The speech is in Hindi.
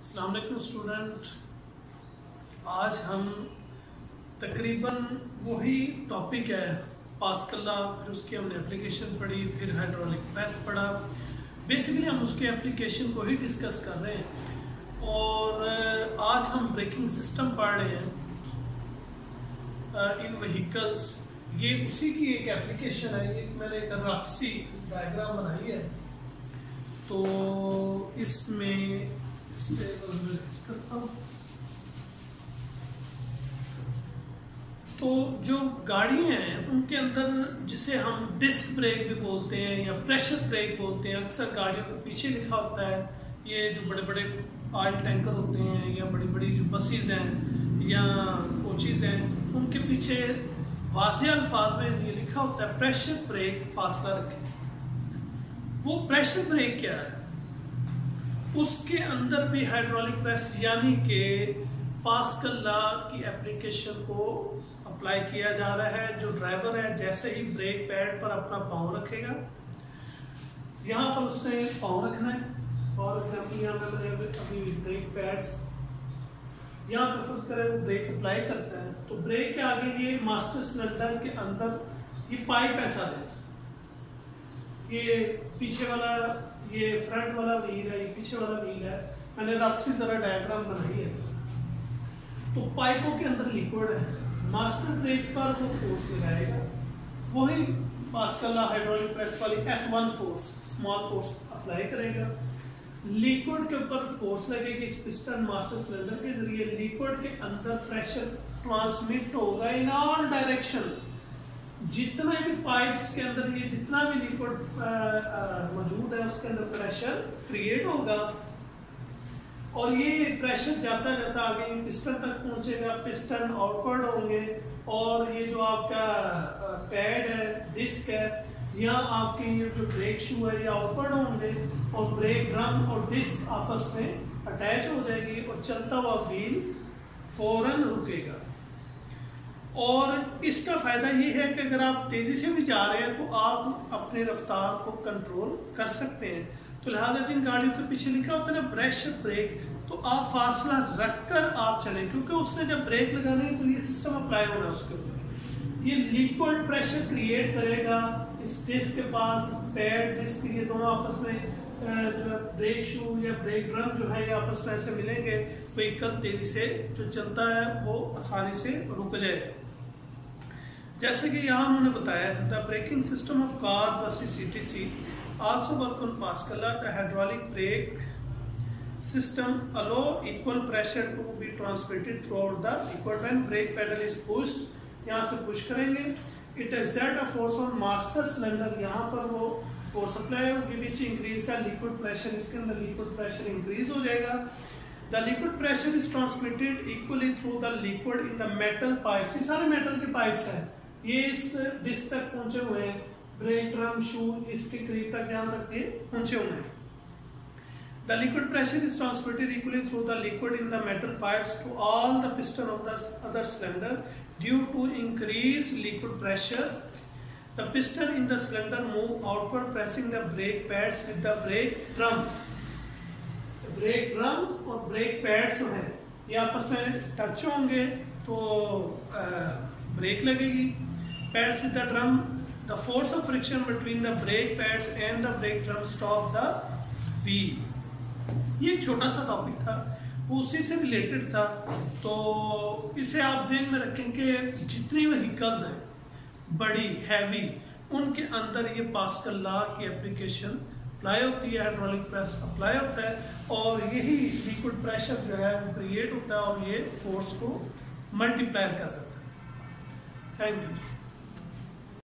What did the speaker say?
अस्सलाम वालेकुम स्टूडेंट। आज हम तकरीबन वही टॉपिक है पास्कल लॉ, फिर उसकी हमने एप्लीकेशन पढ़ी, फिर हाइड्रोलिक प्रेस पढ़ा। बेसिकली हम उसके एप्लीकेशन को ही डिस्कस कर रहे हैं और आज हम ब्रेकिंग सिस्टम पढ़ रहे हैं इन व्हीकल्स। ये उसी की एक एप्लीकेशन है। ये मैंने एक रफ सी डायग्राम बनाई है, तो इसमें करता हूं। तो जो गाड़ियां हैं उनके अंदर जिसे हम डिस्क ब्रेक भी बोलते हैं या प्रेशर ब्रेक बोलते हैं, अक्सर गाड़ियों के पीछे लिखा होता है। ये जो बड़े बड़े ऑयल टैंकर होते हैं या बड़ी बड़ी जो बसेस हैं या कोचेज हैं, उनके पीछे वाज़ेह अल्फाज में ये लिखा होता है प्रेशर ब्रेक फासला रखें। वो प्रेशर ब्रेक क्या है? उसके अंदर भी हाइड्रोलिक प्रेस यानी कि पास्कल लॉ की एप्लीकेशन को अप्लाई किया जा रहा है। जो ड्राइवर है जैसे ही ब्रेक पैड पर अपना पाँव रखेगा, यहाँ पर उसने पाँव रखना है और यहाँ पे अभी ब्रेक पैड्स यहाँ पे फर्ज करें वो ब्रेक अप्लाई करता है, तो ब्रेक के आगे ये मास्टर सिलेंडर के अंदर ये पाइप ऐसा है, ये पीछे वाला ये फ्रंट वाला व्हील है, ये पीछे वाला व्हील है। मैंने रफ सी जरा डायग्राम बनाई है। तो पाइपों के अंदर लिक्विड है, मास्टर ब्रेक पर वो फोर्स लगाएगा, वही पास्कल लॉ हाइड्रोलिक प्रेस वाली F1 force, small force apply करेगा। लिक्विड के ऊपर फोर्स लगेगी इस पिस्टन मास्टर सिलेंडर के जरिए। लिक्विड के अंदर प्रेशर ट्रांसमिट होगा इन ऑल डायरेक्शन। जितना भी पाइप्स के अंदर ये जितना भी लिक्विड मौजूद है उसके अंदर प्रेशर क्रिएट होगा और ये प्रेशर जाता जाता आगे पिस्टन तक पहुंचेगा। पिस्टन आउटवर्ड होंगे और ये जो आपका पैड है, डिस्क है, यहाँ आपके ये जो ब्रेक शू है ये आउटवर्ड होंगे और ब्रेक ड्रम और डिस्क आपस में अटैच हो जाएगी और चलता हुआ व्हील फौरन रुकेगा। और इसका फायदा ये है कि अगर आप तेजी से भी जा रहे हैं तो आप अपने रफ्तार को कंट्रोल कर सकते हैं। तो लिहाजा जिन गाड़ियों के पीछे लिखा होता है ना प्रेशर ब्रेक, तो आप फासला रखकर आप चलें, क्योंकि उसने जब ब्रेक लगानी है तो ये सिस्टम अप्लाई होना है उसके ऊपर। ये लिक्विड प्रेशर क्रिएट करेगा इस डिस्क के पास, पैड डिस्क, ये दोनों आपस में जो ब्रेक शू या ब्रेक ड्रम जो है ये आपस में ऐसे मिलेंगे, व्हीकल तेजी से जो चलता है वो आसानी से रुक जाएगा। जैसे कि यहाँ उन्होंने बताया the braking system of car buses CTC also work on Pascal law. The hydraulic brake system allow equal pressure to be transmitted throughout the liquid. When brake pedal is pushed, यहाँ से पुश करेंगे, it exert a force on master cylinder, यहाँ पर वो फोर्स अप्लाई होगी which increase the liquid pressure, इसके अंदर liquid pressure increase हो जाएगा। The liquid pressure is transmitted equally through the liquid in the metal pipes. ये सारे मेटल के पाइप्स हैं, ये इस डिस्क तक पहुंचे हुए हैं, ब्रेक ड्रम शू इसके करीब तक यहाँ तक ये पहुंचे हुए हैं। The liquid pressure is transmitted equally through the liquid in the metal pipes to all the piston of the other cylinder due to increased liquid pressure. The piston in the cylinder move outward pressing the brake pads with the brake drums. Brake drum और ब्रेक पैड्स जो हैं ये आपस में टच होंगे तो ब्रेक लगेगी। Pads with the drum, the force of friction between the brake pads and the brake drum stop the wheel. ये एक छोटा सा टॉपिक था, वो उसी से रिलेटेड था, तो इसे आप ज़हन में रखें कि जितनी व्हीकल्स हैं बड़ी हैवी, उनके अंदर ये पास्कल लॉ की एप्लीकेशन अप्लाई होती है, हाइड्रोलिक प्रेस अप्लाई होता है और यही लिक्विड प्रेशर जो है वो क्रिएट होता है और ये फोर्स को मल्टीप्लाई कर सकता है। Thank you.